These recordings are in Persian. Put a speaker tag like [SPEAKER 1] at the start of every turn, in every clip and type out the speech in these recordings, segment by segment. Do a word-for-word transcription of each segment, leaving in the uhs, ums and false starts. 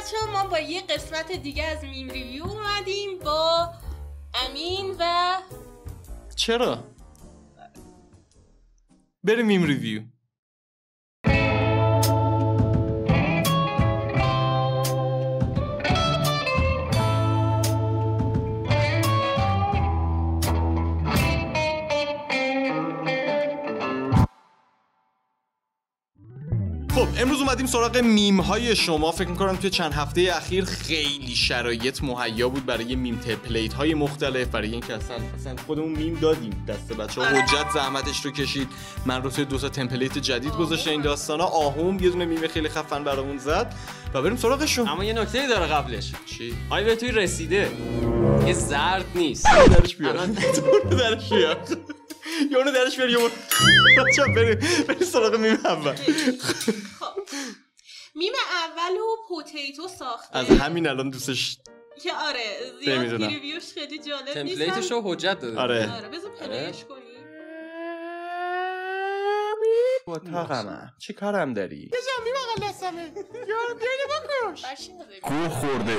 [SPEAKER 1] بچه ها ما با یه قسمت دیگه از میم ریویو اومدیم با امین و
[SPEAKER 2] چرا؟ بریم میم ریویو. خب امروز اومدیم سراغ میم های شما. فکر میکنم توی چند هفته اخیر خیلی شرایط مهیا بود برای میم تمپلیت های مختلف، برای اینکه اصلا اصلا خودمون میم دادیم دست بچه‌ها. حجت زحمتش رو کشید، من رو توی دو تا تمپلیت جدید گذاشته این داستانا. آهوم یه دونه میم خیلی خفن برامون زد و بریم سراغشون.
[SPEAKER 3] اما یه نکته داره قبلش.
[SPEAKER 2] چی؟
[SPEAKER 3] آیا به توی رسیده یه زرد نیست
[SPEAKER 2] درش بیار تو درش بیار یا اونو درش بیار یا اونو بچه بریم بریم سراغ میم اول.
[SPEAKER 1] میم اول و پوتیتو ساخته
[SPEAKER 2] از همین الان دوستش
[SPEAKER 1] که آره زیاد ریویوش خیلی جالب نیست.
[SPEAKER 3] تمپلیتش رو حجت داده.
[SPEAKER 2] آره
[SPEAKER 1] آره بذار پلیش کنیم.
[SPEAKER 2] با تاقمم چی کارم داری؟
[SPEAKER 1] یه جمعی بقل دستمه یارو بیایده بکش
[SPEAKER 2] گوه خورده.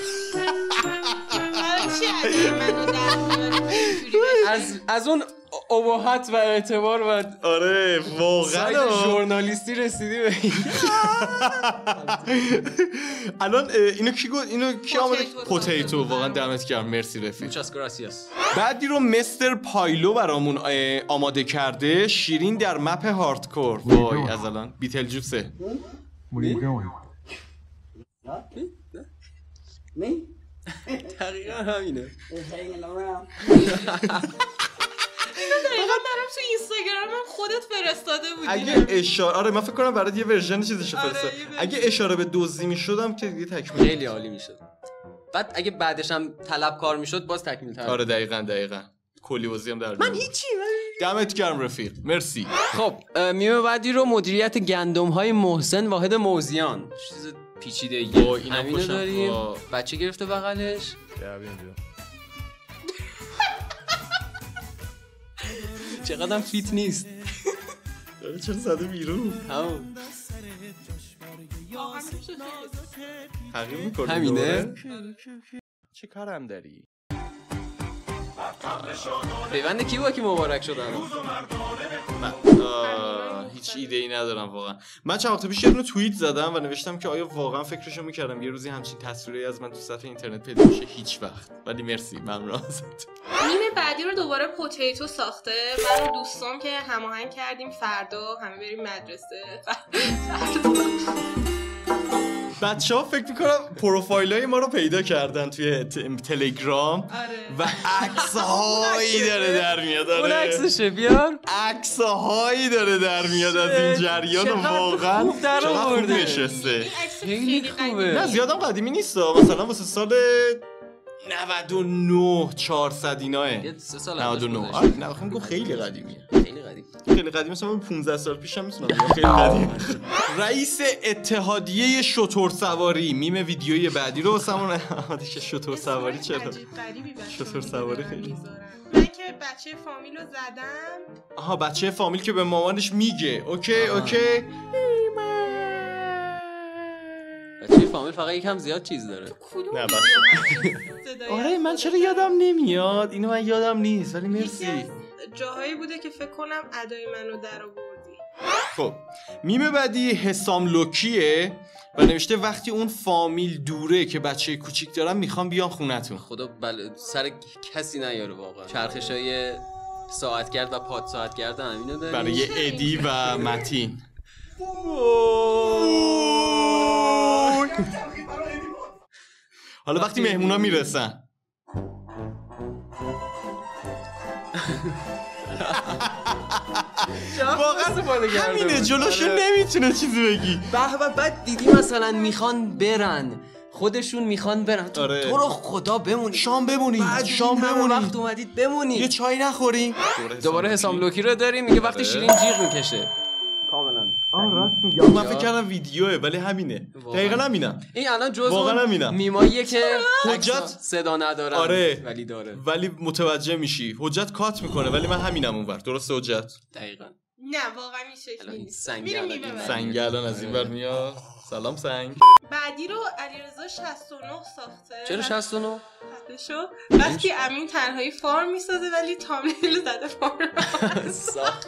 [SPEAKER 3] از از اون اباحت و اعتبار و
[SPEAKER 2] آره واقعا
[SPEAKER 3] ژورنالیستی رسیدی به این.
[SPEAKER 2] الان اینو کی گفت؟ اینو کی آماده؟ پوتیتو. واقعا دمت گرم، مرسی رفیق.
[SPEAKER 3] موچاس گراسیاس.
[SPEAKER 2] بعدی رو مستر پایلو برامون آماده کرده. شیرین در مپ هاردکور. وای از الان بیتل جوسه.
[SPEAKER 4] Where are you going?
[SPEAKER 5] Me?
[SPEAKER 3] دقیقا همینه.
[SPEAKER 5] Just hanging around.
[SPEAKER 1] دقیقا برام تو اینستاگرامم خودت فرستاده بودی.
[SPEAKER 2] اگه اشاره آره من فکر کنم برات یه ورژن چیزش فرستادم. اگه اشاره به دزدی میشدم که دیگه تکمیل
[SPEAKER 3] خیلی عالی میشد. بعد اگه بعدش هم طلبکار میشد باز تکمیل تر.
[SPEAKER 2] آره دقیقاً دقیقاً. کلی بازی هم در
[SPEAKER 3] من هیچی من
[SPEAKER 2] دمت گرم رفیق، مرسی.
[SPEAKER 3] خب میم بعدی رو مدیریت گندم های محسن واحد موزیان. چیز پیچیده ایه. همینو داریم. بچه گرفته بغلش. چقدر فیت نیست.
[SPEAKER 2] داره چرا زده بیرون؟
[SPEAKER 3] همون
[SPEAKER 2] تغییر میکنه.
[SPEAKER 3] همینه.
[SPEAKER 2] چه کارم داری؟
[SPEAKER 3] پیوند کی با کی مبارک شدن؟
[SPEAKER 2] من هیچ ایده ای ندارم واقعا. من چند وقت پیش یه دونه توییت زدم و نوشتم که آیا واقعا فکرشو میکردم یه روزی همچین تصویری از من تو صفحه اینترنت پیدا بشه؟ هیچ وقت. ولی مرسی، ممنون ازت.
[SPEAKER 1] میم بعدی رو دوباره پوتیتو ساخته. من و دوستام که هماهنگ کردیم فردا همه بریم مدرسه.
[SPEAKER 2] بچه ها فکر میکنم پروفایل های ما رو پیدا کردن توی تلگرام.
[SPEAKER 1] آره.
[SPEAKER 2] و عکس هایی داره در میاد.
[SPEAKER 3] اون عکسشه بیار.
[SPEAKER 2] عکس هایی داره در میاد از این جریان و واقعا
[SPEAKER 3] خوب در آورده.
[SPEAKER 2] نشسته.
[SPEAKER 3] خیلی خوبه.
[SPEAKER 2] نه زیادم قدیمی نیست، مثلا واسه سال نود و نه چهارصد ایناه.
[SPEAKER 3] یه سه سال
[SPEAKER 2] نود و نه. آره نه بخوام گفت خیلی قدیمیه.
[SPEAKER 3] خیلی قدیم.
[SPEAKER 2] خیلی قدیم، مثلا پانزده سال پیشم میتونم بگم خیلی قدیم. رئیس اتحادیه شتر سواری. میم ویدیوی بعدی رو واسمون آماده که شتر سواری چرا؟ شتر سواری خیلی.
[SPEAKER 1] من که بچه فامیل رو زدم.
[SPEAKER 2] آها بچه فامیل که به مامانش میگه اوکی اوکی.
[SPEAKER 3] بچه فامیل فقط یکم زیاد چیز داره.
[SPEAKER 2] نه بس. آره من چرا یادم نمیاد؟ اینو من یادم نیست ولی مرسی.
[SPEAKER 1] جاهایی بوده که فکر کنم ادای منو در آوردی.
[SPEAKER 2] خب میم بعدی حسام لوکیه و نوشته وقتی اون فامیل دوره که بچه کوچیک دارن میخوام بیان خونتون.
[SPEAKER 3] خدا بله سر کسی نیاره واقعا. چرخشای ساعت گرد و پاد ساعت گرد همینو داریم
[SPEAKER 2] برای ادی و متین. حالا وقتی مهمونا میرسن واقعا همینه، جلوشون نمیتونه چیزی بگی.
[SPEAKER 3] به به بعد دیدی مثلا میخوان برن خودشون میخوان برن تو,
[SPEAKER 2] آره.
[SPEAKER 3] تو رو خدا بمونی
[SPEAKER 2] شام بمونی شام بمونی
[SPEAKER 3] وقت اومدید بمونی
[SPEAKER 2] یه چای نخوریم.
[SPEAKER 3] دوباره حسام لوکی رو داریم میگه وقتی شیرین جیغ میکشه کاملا.
[SPEAKER 2] آه راست میگم. من فکر کردم ویدیوه ولی همینه. دقیقاً همینم.
[SPEAKER 3] این الان جزء
[SPEAKER 2] واقعا همینم.
[SPEAKER 3] میماییه که
[SPEAKER 2] حجت
[SPEAKER 3] صدا نداره.
[SPEAKER 2] آره
[SPEAKER 3] ولی داره.
[SPEAKER 2] ولی متوجه میشی. حجت کات میکنه ولی من همینم اونور. درسته حجت؟
[SPEAKER 3] دقیقاً.
[SPEAKER 1] نه واقعا این شکلی نیست.
[SPEAKER 3] سنگ الان
[SPEAKER 2] سنگ الان از این ور میاد. سلام سنگ.
[SPEAKER 1] بعدی رو علیرضا شصت و نه ساخته.
[SPEAKER 3] چرا شصت و نه؟
[SPEAKER 1] شو وقتی امین تنهایی فارم میسازه ولی تامنیل زده فارم
[SPEAKER 3] ساخت.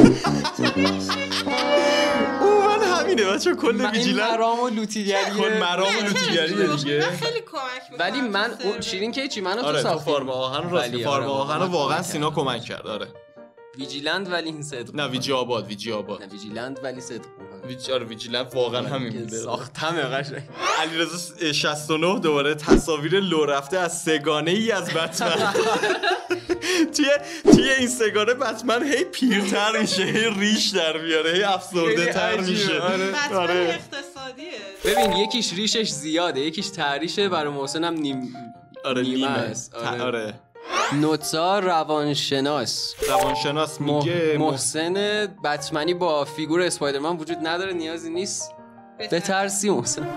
[SPEAKER 2] او من همینه بچه کل ویجیلنت
[SPEAKER 3] مرام و لوتیگریه
[SPEAKER 2] کل مرام و لوتیگریه دیگه.
[SPEAKER 1] خیلی کمک میکنه.
[SPEAKER 3] ولی من اون شیرین که چی منو تو
[SPEAKER 2] آره
[SPEAKER 3] ساختم.
[SPEAKER 2] تو فارم آهن راست فارم آهن واقعا سینا کمک کرد. آره
[SPEAKER 3] ویجیلند ولی این صدق.
[SPEAKER 2] نه ویجی آباد ویجی آباد.
[SPEAKER 3] نه ویجیلند ولی صدق.
[SPEAKER 2] ویجی آره ویجیلنت واقعا همین بوده.
[SPEAKER 3] ساختم قشنگ.
[SPEAKER 2] علیرضا شصت و نه دوباره تصاویر لو رفته از سگانه ای از بتمن. توی توی این سگانه بتمن هی پیرتر میشه، هی ریش در میاره، هی افسرده تر میشه.
[SPEAKER 1] بتمن اقتصادیه.
[SPEAKER 3] ببین یکیش ریشش زیاده، یکیش تریشه. برای محسن هم نیم
[SPEAKER 2] آره نیمه
[SPEAKER 3] است.
[SPEAKER 2] آره, آره.
[SPEAKER 3] نوتسا روانشناس
[SPEAKER 2] روانشناس میگه
[SPEAKER 3] محسن بتمنی با فیگور اسپایدرمن وجود نداره، نیازی نیست بترسی محسن.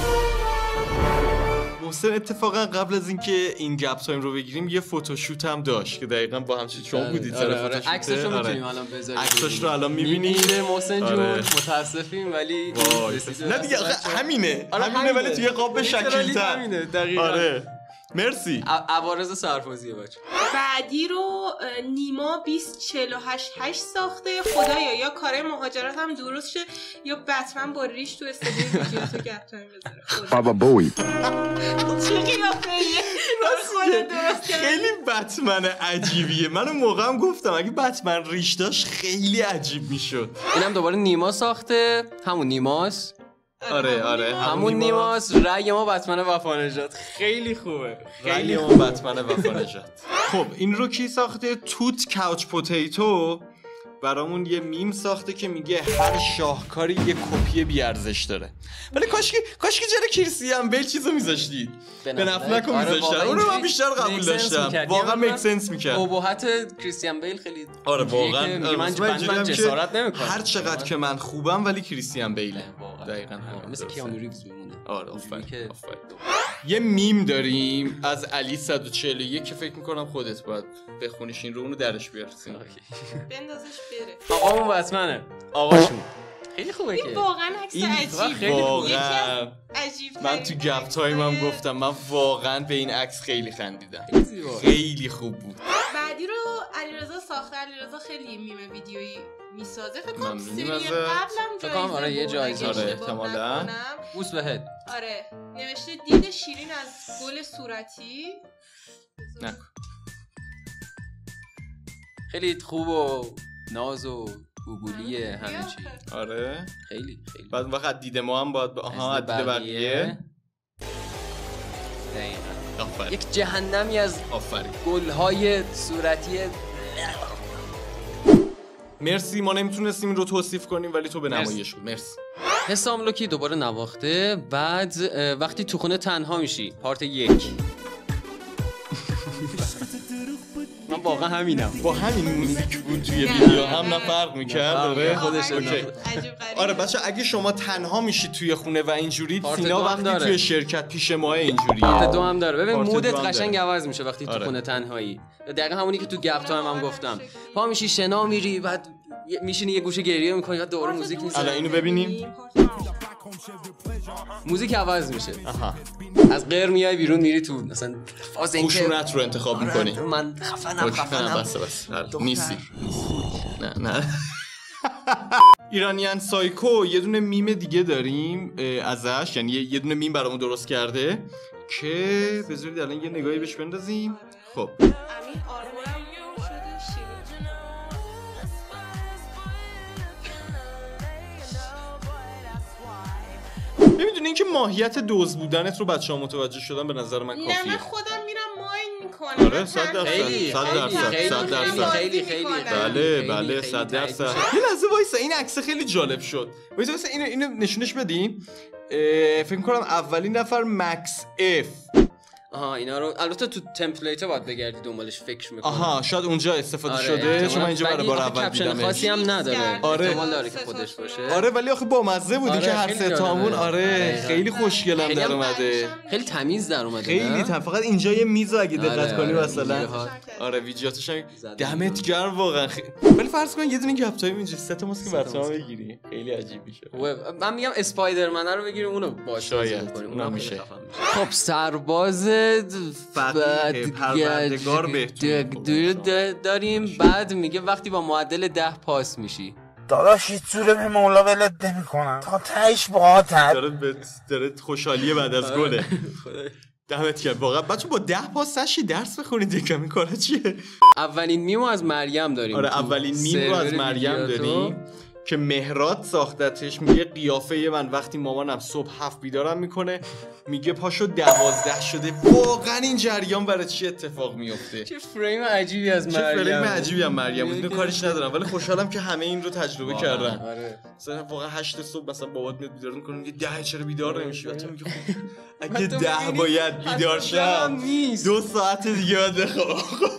[SPEAKER 2] محسن اتفاقا قبل از اینکه این گپ تایم رو بگیریم یه فوتوشوت هم داشت که دقیقاً با همچین شما بودید سر فوتوشوت.
[SPEAKER 3] عکسش رو می‌تونیم الان بذاریم.
[SPEAKER 2] عکسش رو الان می‌بینید
[SPEAKER 3] محسن جون.
[SPEAKER 2] آره.
[SPEAKER 3] متاسفیم ولی
[SPEAKER 2] نه دیگه همینه همینه ولی توی قاب شکیل‌تر.
[SPEAKER 3] همینه دقیقاً.
[SPEAKER 2] آره مرسی.
[SPEAKER 3] عوارض سرفازیه بچه.
[SPEAKER 1] بعدی رو نیما بیست چهل و هشت هشت ساخته. خدایا یا کار مهاجرت هم درست شه یا بتمن با ریش تو استودیو ویدیو تو گپ تایم بذاره.
[SPEAKER 4] بابا بوی
[SPEAKER 1] چه قیافه‌ایه درست.
[SPEAKER 2] خیلی بتمن عجیبیه. من اون موقع هم گفتم اگه بتمن ریش داشت خیلی عجیب میشد.
[SPEAKER 3] اینم دوباره نیما ساخته. همون نیماست.
[SPEAKER 2] آره آره
[SPEAKER 3] همون نیماست. رأی ما بتمن وفانژاد خیلی خوبه.
[SPEAKER 2] خیلی ما بتمن وفانژاد. خب این رو کی ساخته؟ توت کاوچ پوتیتو برامون یه میم ساخته که میگه هر شاهکاری یه کپی بیارزش داره. ولی کاشکی کاشکی چرا کریستیان بیل چیزو میذاشتید؟ به نفلک رو میذاشتن. اون رو من بیشتر قبول داشتم. واقعا میک سنس میکرد.
[SPEAKER 3] ابهت کریستیان بیل خیلی
[SPEAKER 2] آره واقعا
[SPEAKER 3] من من جسارت نمیکنم.
[SPEAKER 2] هر چقدر که من خوبم ولی کریستیان بیل دقیقاً
[SPEAKER 3] مثل کیانو ریوز میمونه.
[SPEAKER 2] آره آفرین. یه میم داریم از علی صد و چهل و یک که فکر میکنم خودت باید بخونیش این رو اونو درش بیارسین.
[SPEAKER 1] بندازش بره.
[SPEAKER 3] آقامون بتمنه. آقاشون خیلی خوبه که.
[SPEAKER 1] این واقعا عکس عجیبه.
[SPEAKER 2] واقعا
[SPEAKER 1] عجیب.
[SPEAKER 2] من تو گپ تایم هم گفتم من واقعا به این عکس خیلی خندیدم. خیلی خوب بود.
[SPEAKER 1] بعدی رو علیرضا ساخته. علیرضا خیلی میم ویدیویی میسازه. فکر کنم سری
[SPEAKER 2] از...
[SPEAKER 1] قبلم
[SPEAKER 3] جایزه آره یه جایزه
[SPEAKER 2] آره احتمالاً
[SPEAKER 3] بوس بهت.
[SPEAKER 1] آره نوشته دید شیرین از گل صورتی.
[SPEAKER 2] نکن.
[SPEAKER 3] خیلی خوب و ناز و گوگولیه همه چی.
[SPEAKER 2] آره
[SPEAKER 3] خیلی خیلی.
[SPEAKER 2] بعد وقت دید ما هم باید آها دید بقیه.
[SPEAKER 3] دقیقاً. یک جهنمی از
[SPEAKER 2] آفرین
[SPEAKER 3] گل‌های صورتی.
[SPEAKER 2] مرسی ما نمیتونستیم این رو توصیف کنیم ولی تو به نمایش بود. مرسی.
[SPEAKER 3] حسام لوکی دوباره نواخته. بعد وقتی تو خونه تنها میشی پارت یک. من واقعا همینم.
[SPEAKER 2] با همین موزیک بود توی ویدیو هم نه فرق میکرد. آره
[SPEAKER 3] خودش
[SPEAKER 2] آره بچه اگه شما تنها میشید توی خونه و اینجوری سینا وقتی توی شرکت پیش ماه اینجوریه.
[SPEAKER 3] پارت دو هم داره. ببین مودت قشنگ عوض میشه وقتی تو خونه تنهایی. دقیقاً همونی که تو گپ تایم هم گفتم. پا میشی شنا میری بعد میشینی یه گوشه گریه میکنی بعد دوباره موزیک میزنی.
[SPEAKER 2] الان اینو ببینیم.
[SPEAKER 3] موزیک عوض میشه.
[SPEAKER 2] آها.
[SPEAKER 3] از غیر میای بیرون میری تو مثلا فاز اینکه
[SPEAKER 2] خشونت رو انتخاب میکنی.
[SPEAKER 3] من خفنم خفنم.
[SPEAKER 2] بس بس نیستی. نه نه. ایرانیان سایکو یه دونه میم دیگه داریم ازش، یعنی یه دونه میم برامون درست کرده که بذارید الان یه نگاهی بهش بندازیم. خب
[SPEAKER 1] امین آرمانم شده شیرین.
[SPEAKER 2] میدونی اینکه ماهیت دوز بودنت رو بچه‌ها متوجه شدن به نظر من کافیه.
[SPEAKER 1] نه من خودم میرم ماین میکنم.
[SPEAKER 2] آره صد درصد صد درصد صد درصد
[SPEAKER 3] خیلی خیلی
[SPEAKER 2] بله بله صد درصد. یه لحظه وایسا این عکس خیلی جالب شد. وایسا وایسا اینو اینو نشونش بدیم. فکر می‌کنم اولین نفر مکس اف
[SPEAKER 3] آها اینا رو البته تو تمپلیت باید بگردی دنبالش فکر میکنی.
[SPEAKER 2] آها شاید اونجا استفاده
[SPEAKER 3] آره
[SPEAKER 2] شده چون من اینجا برای بار اول دیدم.
[SPEAKER 3] کپشن خاصی هم نداره.
[SPEAKER 2] آره.
[SPEAKER 3] احتمال داره که خودش باشه.
[SPEAKER 2] آره ولی آخه با مزه بودی
[SPEAKER 3] آره
[SPEAKER 2] که هر سه تامون آره خیلی خوشگلم در اومده.
[SPEAKER 3] خیلی تمیز در اومده.
[SPEAKER 2] خیلی تمیز. فقط اینجا یه میز اگه دقت
[SPEAKER 3] آره
[SPEAKER 2] کنی
[SPEAKER 3] آره
[SPEAKER 2] مثلا آره ویدیوهاتش هم دمت گرم واقعا. ولی فرض کن یه دونه گپ تایم اینجا سه تا ماسک براتون بگیری خیلی عجیب میشه.
[SPEAKER 3] من میگم اسپایدرمن رو بگیریم اونو باشه
[SPEAKER 2] شاید اونم میشه.
[SPEAKER 3] خب سرباز
[SPEAKER 2] پروردگار بهتون
[SPEAKER 3] داریم. بعد میگه وقتی با معدل ده پاس میشی
[SPEAKER 4] داداش هیچ جوره به مولا ولت نمی‌کنم تا تهش باهاتم.
[SPEAKER 2] داره به داره خوشحالیه بعد از گله. دمت گرم واقعا. بچه‌ها با ده پاس سشی درس بخونید یکم این کارا چیه؟
[SPEAKER 3] اولین میمو از مریم داریم.
[SPEAKER 2] آره اولین میمو از مریم داریم که مهراد ساختتش. میگه قیافه من وقتی مامانم صبح هفت بیدارم میکنه میگه پاشو دوازده شده. واقعا این جریان برای چی اتفاق میفته؟
[SPEAKER 3] چه فریم عجیبی از مریم.
[SPEAKER 2] چه فریم عجیبی از مریم بود. اینو کاریش ندارم ولی خوشحالم که همه این رو تجربه کردن.
[SPEAKER 3] آره
[SPEAKER 2] مثلا واقعا هشت صبح مثلا بابات میاد بیدار میکنه میگه ده چرا بیدار نمیشی؟ بعد میگه خب اگه ده باید بیدار شم دو ساعت دیگه باید بخوام.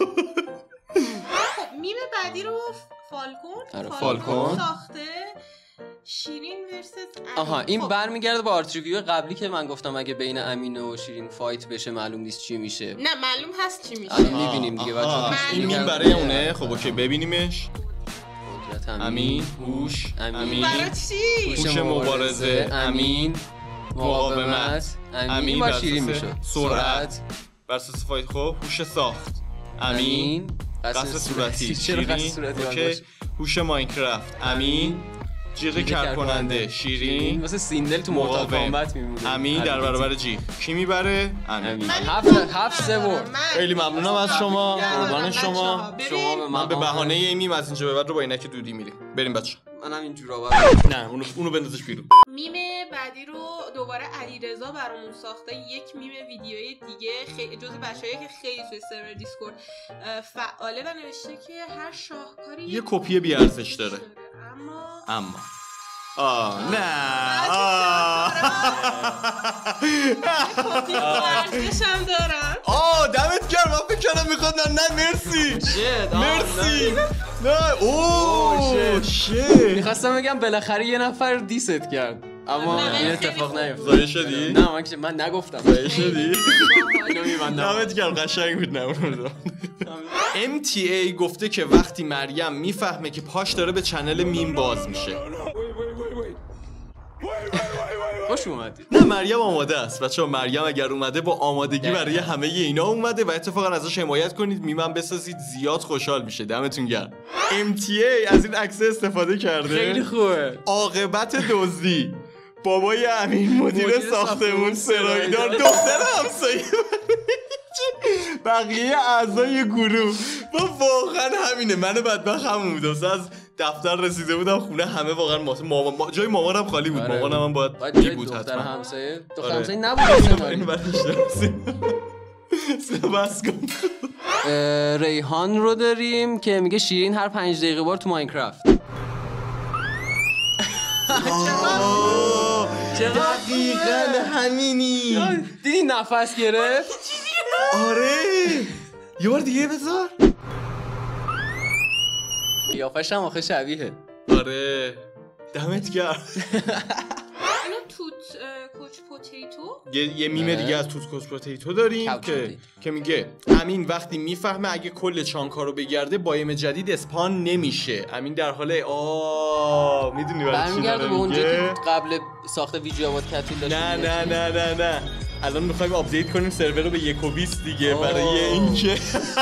[SPEAKER 1] میم بعدی رو فالکون
[SPEAKER 2] فالکون
[SPEAKER 1] ساخته شیرین ورسس امین.
[SPEAKER 3] آها این
[SPEAKER 1] خب.
[SPEAKER 3] برمیگرده به آرت ریویو قبلی که من گفتم اگه بین امین و شیرین فایت بشه معلوم نیست چی میشه.
[SPEAKER 1] نه معلوم هست چی میشه.
[SPEAKER 3] الان میبینیم دیگه بچه‌ها.
[SPEAKER 2] این میم برای اونه. خب اوکی ببینیمش.
[SPEAKER 3] قدرت
[SPEAKER 2] امین هوش امین
[SPEAKER 1] برای چی؟
[SPEAKER 2] هوش مبارزه امین مقاومت امین
[SPEAKER 3] با شیرین میشه.
[SPEAKER 2] سرعت ورسس فایت. خب هوش ساخت امین قصد صورتی شیرین. اوکی هوش ماینکرافت امین جیغ کرکننده شیرین.
[SPEAKER 3] واسه سیندل تو مورتال کامبت میمونه.
[SPEAKER 2] امین در برابر جیغ کی میبره؟ امین.
[SPEAKER 3] هفت هفت سه برد.
[SPEAKER 2] خیلی ممنونم از شما. قربان شما.
[SPEAKER 3] شما به
[SPEAKER 2] من به بهانه این میم از اینجا به بعد رو با عینک دودی میریم. بریم بچه‌ها.
[SPEAKER 3] منم اینجوری
[SPEAKER 2] نه اونو اونو بندازش بیرون.
[SPEAKER 1] میم بعدی رو دوباره علیرضا برامون ساخته. یک میم ویدیویی دیگه خیلی جزو بچه‌ای که خیلی توی سرور دیسکورد فعاله و نوشته که هر شاهکاری
[SPEAKER 2] یه کپی بی ارزش داره.
[SPEAKER 1] اما
[SPEAKER 2] اما آه نه آه
[SPEAKER 1] کپی ارزشم دارن.
[SPEAKER 2] آه دمت گرم. من فکر کردم میخواد نه نه مرسی مرسی نه اوه شت.
[SPEAKER 3] میخواستم بگم بالاخره یه نفر دیست کرد اما این اتفاق نیفتاد.
[SPEAKER 2] زایه شدی؟
[SPEAKER 3] نه من من نگفتم.
[SPEAKER 2] زایه شدی؟
[SPEAKER 3] اینو میبندم.
[SPEAKER 2] دمت گرم قشنگ بود. نه ام تی ای گفته که وقتی مریم میفهمه که پاش داره به چنل میم باز میشه.
[SPEAKER 3] خوش اومدید.
[SPEAKER 2] نه مریم آماده است بچه‌ها. مریم اگر اومده با آمادگی برای همه اینا اومده و اتفاقا ازش حمایت کنید میمم بسازید زیاد خوشحال میشه. دمتون گرم. ام تی ای از این عکس استفاده کرده.
[SPEAKER 3] خیلی خوبه.
[SPEAKER 2] عاقبت دزدی بابای امین مدیر ساختمون سرایدار دختر همسایه بقیه اعضای گروه و واقعا همینه. من بدبخت همون بودم از دفتر رسیده بودم خونه همه واقعا مامان ما... جای مامانم خالی بود. مامانم هم باید بی بود
[SPEAKER 3] دختر
[SPEAKER 2] حتما.
[SPEAKER 3] همسایه دختر همسایه نبود.
[SPEAKER 2] این بعدش سباس کن.
[SPEAKER 3] ریحان رو داریم که میگه شیرین هر پنج دقیقه بار تو ماینکرافت.
[SPEAKER 2] دقیقاً همینی.
[SPEAKER 3] دیدی نفس گرفت؟
[SPEAKER 2] آره یه بار دیگه بذار.
[SPEAKER 3] قیافش هم آخه شبیه.
[SPEAKER 2] آره دمت گرم.
[SPEAKER 1] اینو توت کوچ پوتیتو.
[SPEAKER 2] یه یه میم دیگه از توت کوچ پوتیتو داریم که که میگه امین وقتی میفهمه اگه کل چانکا رو بگرده بایم جدید اسپان نمیشه. امین در حال آ میدونی برای چی
[SPEAKER 3] برمیگرده به اونجا که قبل ساخت ویژه آباد کتیل داشت.
[SPEAKER 2] نه نه نه نه نه الان میخوایم آپدیت کنیم سرور رو به یک و بیست دیگه برای اینکه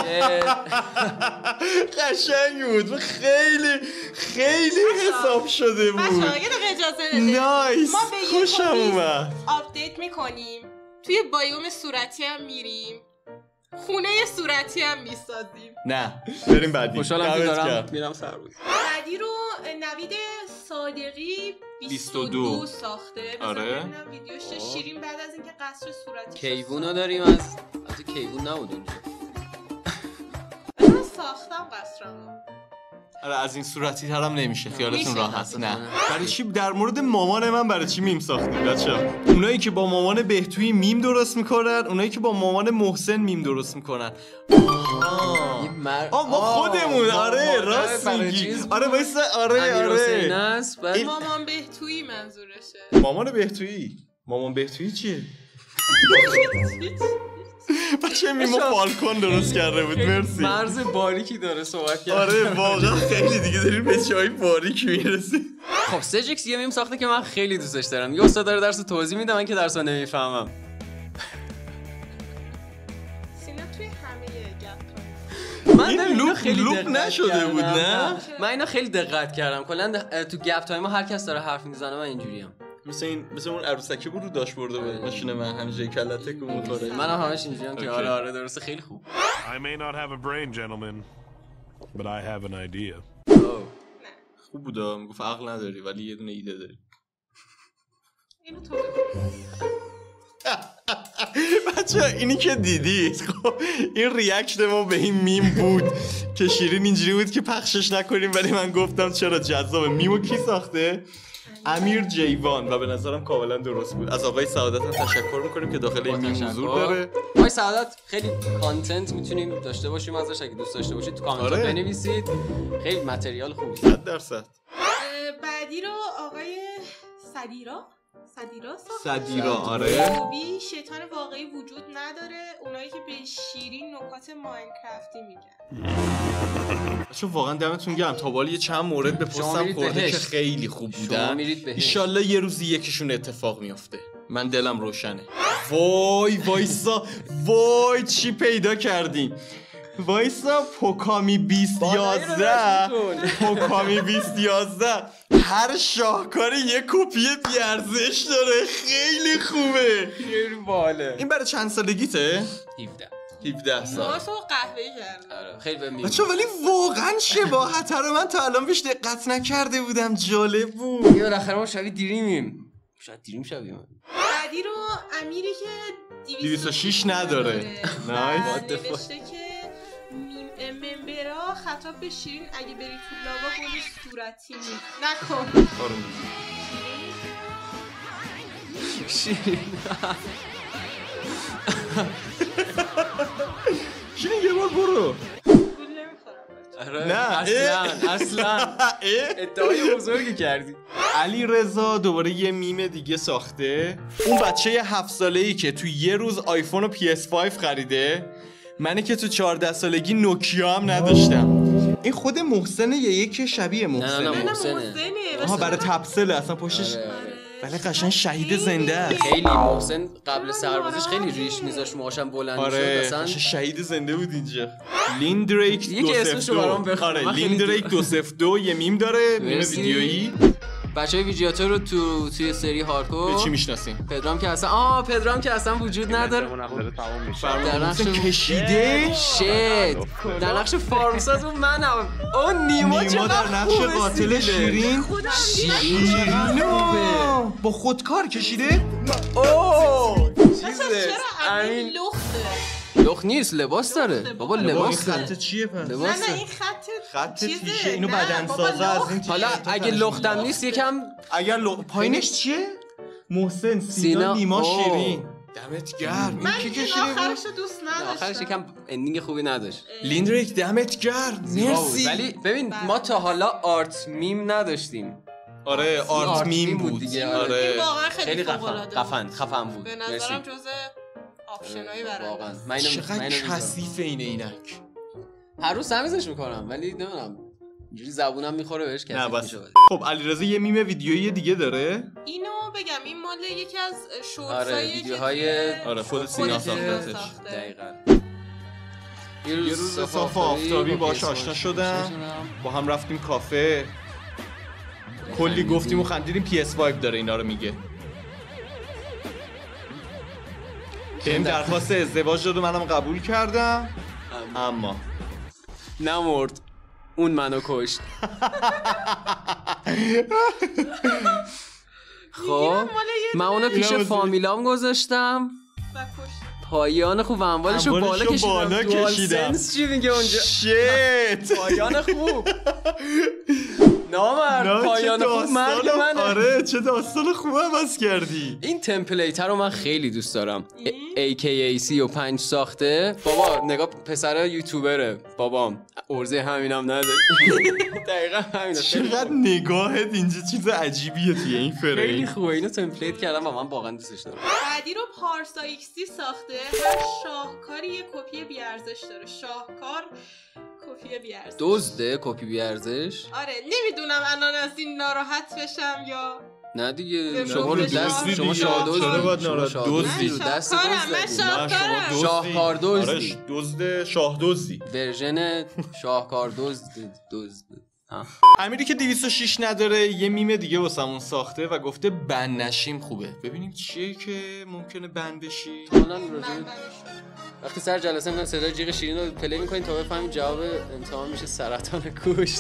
[SPEAKER 2] قشنگ بود. خیلی خیلی حساب شده بود.
[SPEAKER 1] بچه‌ها یه دقیقه اجازه بدید.
[SPEAKER 2] نایس.
[SPEAKER 1] ما به یک
[SPEAKER 2] خوشم اومد.
[SPEAKER 1] آپدیت میکنیم. توی بایوم صورتی هم میریم. خونه صورتی هم میسازیم.
[SPEAKER 2] نه بریم بعدی.
[SPEAKER 3] خوشحالم که دارم میرم سر بود.
[SPEAKER 1] بعدی رو نوید صادقی بیست و دو ساخته.
[SPEAKER 2] آره.
[SPEAKER 1] ببینم ویدیوش شیرین بعد از اینکه قصر صورتی
[SPEAKER 3] کیوونو داریم. از البته کیوون نبود اونجا.
[SPEAKER 1] من ساختم قصرمو.
[SPEAKER 2] آره از این صورتی ترم نمیشه خیالتون راحت. نه برای چی در مورد مامان من برای چی میم ساختید بچه‌ها؟ اونایی که با مامان بهتویی میم درست میکنن، اونایی که با مامان محسن میم درست میکنن. آه
[SPEAKER 3] مر...
[SPEAKER 2] آه ما خودمون. آره راست میگی. آره وایسا. آره آره
[SPEAKER 1] مامان بهتویی منظورشه.
[SPEAKER 2] مامان بهتویی. مامان بهتویی چیه؟ بچه میمو فالکون درست کرده بود. مرسی.
[SPEAKER 3] مرز باریکی داره صحبت کرد.
[SPEAKER 2] آره واقعا خیلی دیگه داریم به جای باریک میرسیم.
[SPEAKER 3] خب سجکس یه میم ساخته که من خیلی دوستش دارم. یه استاد داره درس توضیح میده من که درسو نمیفهمم.
[SPEAKER 1] سینا توی همه
[SPEAKER 2] من این لوپ خیلی لوپ نشده بود نه؟
[SPEAKER 3] من اینا خیلی دقت کردم. کلا تو گپ تایم هر کس داره حرف میزنه من اینجوریم.
[SPEAKER 2] مثل این مثل اون عروسکی بود رو داش برده بود ماشین من همینجوری کلته که میخوره.
[SPEAKER 3] منم همش اینجوریم که آره آره درسته خیلی خوب.
[SPEAKER 6] I may not have a brain gentlemen but I have an idea.
[SPEAKER 2] خوب بودا میگفت عقل نداری ولی یه دونه ایده داری.
[SPEAKER 1] اینو تو
[SPEAKER 2] بچه اینی که دیدید خب این ریاکشن ما به این میم بود که شیرین اینجوری بود که پخشش نکنیم ولی من گفتم چرا جذابه. میمو کی ساخته؟ امیر جیوان و به نظرم کاملا درست بود. از آقای سعادت هم تشکر میکنیم که داخل این میم حضور داره.
[SPEAKER 3] آقای سعادت خیلی کانتنت میتونیم داشته باشیم ازش اگه دوست داشته باشید تو کامنت آره. بنویسید. خیلی متریال خوبی.
[SPEAKER 2] صد درصد.
[SPEAKER 1] بعدی رو آقای صدیرا صدیرا
[SPEAKER 2] صدیرا آره.
[SPEAKER 1] خوبی شیطان واقعی وجود نداره. اونایی که به شیرین نکات ماینکرافتی میگن.
[SPEAKER 2] بچه واقعا دمتون گرم. تا بالا یه چند مورد به پستم خورده که خیلی خوب بودن. انشالله یه روزی یکیشون اتفاق میافته. من دلم روشنه. وای وایسا وای چی پیدا کردیم. وایسا پوکامی بیست یازده پوکامی بیست یازده هر شاهکاری یه کپی بیارزش داره. خیلی خوبه.
[SPEAKER 3] خیلی باله.
[SPEAKER 2] این برای چند سالگیته؟
[SPEAKER 3] هفده
[SPEAKER 1] هفده سال. واسه قهوه کرده.
[SPEAKER 3] خیلی به می.
[SPEAKER 2] بچه ولی واقعا شباهت رو من تا الان بهش دقت نکرده بودم. جالب بود.
[SPEAKER 3] یه بالاخره ما شبیه دیریمیم. شاید دیریم شبیه من.
[SPEAKER 1] بعدی رو امیری که
[SPEAKER 2] دویست و شش نداره.
[SPEAKER 1] نایس. نوشته که ممبرا خطاب به شیرین اگه بری تو لاوا گل صورتی نکن.
[SPEAKER 3] شیرین
[SPEAKER 2] شیرین یه بار برو.
[SPEAKER 3] نه اصلا اصلا ادعای بزرگی کردی.
[SPEAKER 2] علی رضا دوباره یه میم دیگه ساخته. اون بچه هفت ساله‌ای که تو یه روز آیفون و پی اس پنج خریده. منی که تو چهارده سالگی نوکیا هم نداشتم. این خود محسنه یا یکی شبیه محسنه؟
[SPEAKER 3] نه نه محسنه.
[SPEAKER 2] آها برای تپسله اصلا پشتش. ولی قشنگ شهید زنده است.
[SPEAKER 3] خیلی محسن قبل سربازیش خیلی ریش میذاشت موهاشم بلند شد اصلا.
[SPEAKER 2] آره شهید زنده بود اینجا. لیندریک دو صفر دو. آره لیندریک دو صفر دو یه میم داره. میم ویدیویی.
[SPEAKER 3] بچهای ویجیاتور رو تو توی سری هاردکور
[SPEAKER 2] به چی میشناسیم؟
[SPEAKER 3] پدرام که اصلا آه پدرام که اصلا وجود نداره.
[SPEAKER 2] در نقش کشیده
[SPEAKER 3] شت. در نقش فارمساز اون منم. اون نیما
[SPEAKER 2] نیما در نقش قاتل شیرین.
[SPEAKER 3] شیرین
[SPEAKER 2] با خودکار کشیده؟
[SPEAKER 3] اوه
[SPEAKER 1] چیزه. امین لخته.
[SPEAKER 3] لخ نیست لباس داره. بابا لباس
[SPEAKER 2] داره. خط چیه پس؟
[SPEAKER 1] نه نه این خط
[SPEAKER 2] خط تیشه اینو بدن سازه از این.
[SPEAKER 3] حالا اگه لختم نیست یکم
[SPEAKER 2] اگر لخ پایینش چیه؟ محسن سینا نیما شیرین. دمت گرم.
[SPEAKER 1] من که آخرشو دوست نداشتم.
[SPEAKER 3] آخرش یکم اندینگ خوبی نداشت.
[SPEAKER 2] لیندریک دمت گرم. مرسی.
[SPEAKER 3] ولی ببین ما تا حالا آرت میم نداشتیم.
[SPEAKER 2] آره آرت میم بود
[SPEAKER 3] دیگه.
[SPEAKER 1] آره واقعا خیلی
[SPEAKER 3] خفن خفن بود.
[SPEAKER 1] به نظرم جزء آپشنای برنده.
[SPEAKER 3] واقعا
[SPEAKER 2] من چقدر کثیفه اینه اینک.
[SPEAKER 3] هر روز سمیزش میکنم ولی نمیدونم اینجوری زبونم میخوره بهش کثیف میشه.
[SPEAKER 2] خب علیرضا یه میم ویدیویی دیگه داره.
[SPEAKER 1] اینو بگم این مال یکی از
[SPEAKER 3] آره ویدیوهای
[SPEAKER 2] آره خود سینا ساختتش.
[SPEAKER 3] دقیقاً.
[SPEAKER 2] یه روز صاف آفتابی باهاش آشنا شدم. با هم رفتیم کافه. کلی گفتیم و خندیدیم. پی اس پنج داره اینا رو میگه. بهم درخواست ازدواج داد و منم قبول کردم. اما
[SPEAKER 3] نمرد. اون منو کشت. خب من اونو پیش فامیلام گذاشتم. پایان خوب انوالشو بالا کشیدم
[SPEAKER 2] بالا کشیدم
[SPEAKER 3] سنس چی میگه اونجا
[SPEAKER 2] شیت
[SPEAKER 3] پایان خوب نامر پایان خوب مرگ منه.
[SPEAKER 2] آره چه داستان خوب عوض کردی.
[SPEAKER 3] این تمپلیت رو من خیلی دوست دارم. ای کی ای سی و پنج ساخته. بابا نگاه پسر یوتیوبره بابام ارزه همینم نداره. دقیقاً همینا.
[SPEAKER 2] چقدر نگاهت اینجا چیز عجیبیه توی این فریم.
[SPEAKER 3] خیلی خوبه اینو تمپلیت کردم و من واقعا دوستش دارم.
[SPEAKER 1] بعدی رو پارسا ایکسی ساخته. هر شاهکاری یه کپی بی ارزش داره. شاهکار کپی بی ارزش.
[SPEAKER 3] دزده کپی بی ارزش؟
[SPEAKER 1] آره نمیدونم الان از این ناراحت بشم یا
[SPEAKER 3] نه دیگه
[SPEAKER 1] شما
[SPEAKER 3] شما رو دست شما شاهدوز
[SPEAKER 2] چرا باید ناراحت
[SPEAKER 3] دزدی رو دست
[SPEAKER 1] من
[SPEAKER 3] شاهکار دزدی
[SPEAKER 2] آره دزد شاه دزدی
[SPEAKER 3] ورژن شاهکار دزد دزد
[SPEAKER 2] امیری که دویست و شش نداره یه میم دیگه واسمون ساخته و گفته بند نشیم خوبه. ببینیم چیه که ممکنه بند بشی.
[SPEAKER 3] وقتی سر جلسه میدن صدای جیغ شیرین رو پلی میکنین تا بفهمین جواب امتحان میشه سرطان گوشت.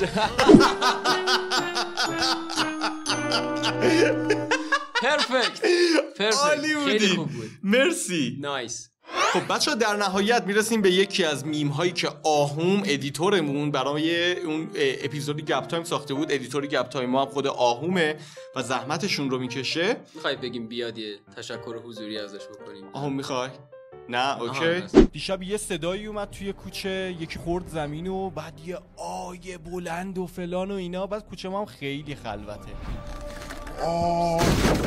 [SPEAKER 3] پرفکت
[SPEAKER 2] عالی
[SPEAKER 3] پرفکت خیلی
[SPEAKER 2] بودی.
[SPEAKER 3] خوب بود.
[SPEAKER 2] مرسی.
[SPEAKER 3] نایس.
[SPEAKER 2] خب بچه ها در نهایت میرسیم به یکی از میم هایی که آهوم ادیتورمون برای اون اپیزودی گپ تایم ساخته بود. ادیتور گپ تایم ما هم خود آهومه و زحمتشون رو میکشه.
[SPEAKER 3] میخوای بگیم بیاد یه تشکر حضوری ازش بکنیم؟
[SPEAKER 2] آهوم میخوای؟ نه اوکی.
[SPEAKER 7] دیشب یه صدایی اومد توی کوچه، یکی خورد زمین و بعد یه آیه بلند و فلان و اینا. بعد کوچه ما هم خیلی خلوته.
[SPEAKER 2] اوه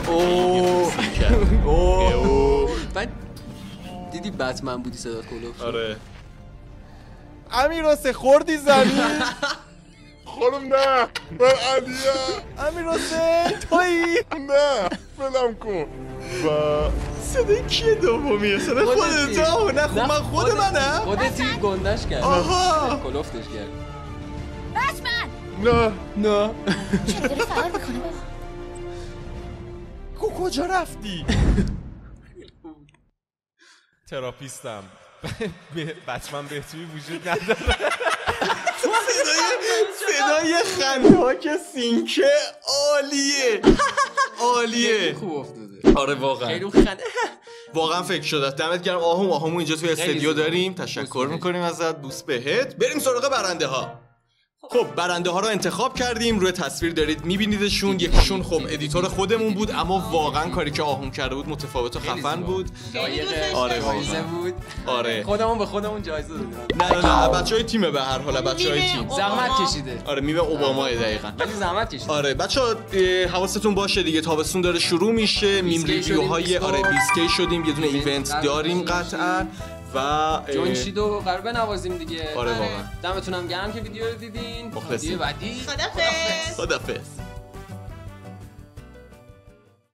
[SPEAKER 2] اوه
[SPEAKER 3] بعد دیدی بتمن بودی صدات کلوف.
[SPEAKER 2] آره
[SPEAKER 7] امیر حسین خوردی زمین؟
[SPEAKER 6] خانم نه من علیه
[SPEAKER 7] امیر حسین تویی؟
[SPEAKER 6] نه فلم کن. و
[SPEAKER 2] صدای کیه دومیه؟ صدای خودت؟ آه نه خب من خود منم؟
[SPEAKER 3] خودتی گندش کرد.
[SPEAKER 2] آها
[SPEAKER 3] کلوفتش کرد.
[SPEAKER 6] نه
[SPEAKER 2] نه
[SPEAKER 8] چرا داره فرار میکنه بابا؟
[SPEAKER 7] کو کجا رفتی؟ تراپیستم. بچمن بهتوی وجود نداره.
[SPEAKER 2] صدای خنده ها که سینکه عالیه عالیه.
[SPEAKER 3] خوب افتاده.
[SPEAKER 2] آره واقعا
[SPEAKER 3] خیلی خنده.
[SPEAKER 2] واقعا فکر شده. دمت گرم آهوم. آهومو اینجا توی استودیو داریم. تشکر میکنیم ازت. بوس بهت. بریم سراغ برنده ها. خب برنده ها رو انتخاب کردیم. روی تصویر دارید میبینیدشون. یکیشون خب ادیتور خودمون بود اما واقعا کاری که آهوم کرده بود متفاوت و خفن بود.
[SPEAKER 3] آره جایزه بود.
[SPEAKER 2] آره
[SPEAKER 3] خودمون به خودمون جایزه دادیم.
[SPEAKER 2] نه نه بچهای تیمه به هر حال بچهای تیم.
[SPEAKER 3] زحمت کشیده.
[SPEAKER 2] آره میوه اوباما دقیقاً.
[SPEAKER 3] ولی زحمت کشیده.
[SPEAKER 2] آره بچه‌ها حواستون باشه دیگه تابستون داره شروع میشه. میم ریویوهای آره بیست کی شدیم. یه دونه ایونت داریم قطعاً و
[SPEAKER 3] جونشیدو قرار بنوازیم دیگه.
[SPEAKER 2] آره واقعا.
[SPEAKER 3] دمتونم گرم که ویدیو رو دیدین.
[SPEAKER 2] مخلصیم.
[SPEAKER 3] ویدیو بعدی
[SPEAKER 1] خدافظ.
[SPEAKER 2] خدافظ.